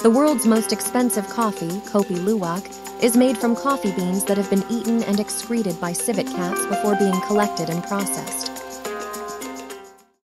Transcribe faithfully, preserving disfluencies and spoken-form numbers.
The world's most expensive coffee, Kopi Luwak, is made from coffee beans that have been eaten and excreted by civet cats before being collected and processed.